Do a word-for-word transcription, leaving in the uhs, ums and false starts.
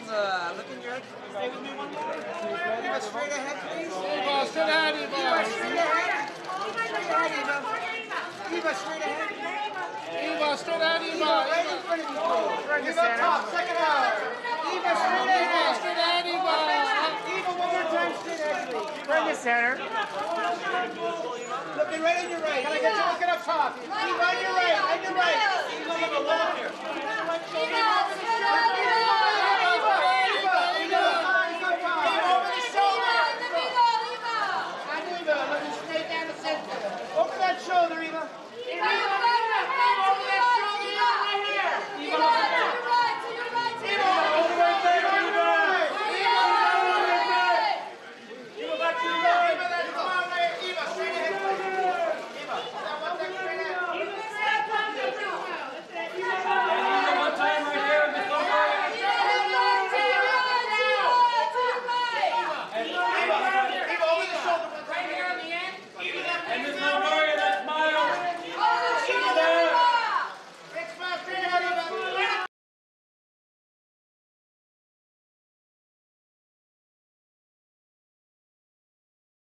Eva, look in your head. Stay with me one more. Eva, straight ahead, please. Eva, straight ahead, Eva. Eva, straight ahead. Straight ahead, Eva. Eva, straight ahead. Eva, straight ahead, Eva. Eva, right in front of you, please. Eva, top, second out. Eva, straight ahead. Straight ahead, Eva. Eva, one more time, straight ahead, please. Bring the center. Looking right on your right. Can I get you looking up top? Eva, on your right, on your right. Eva, look here.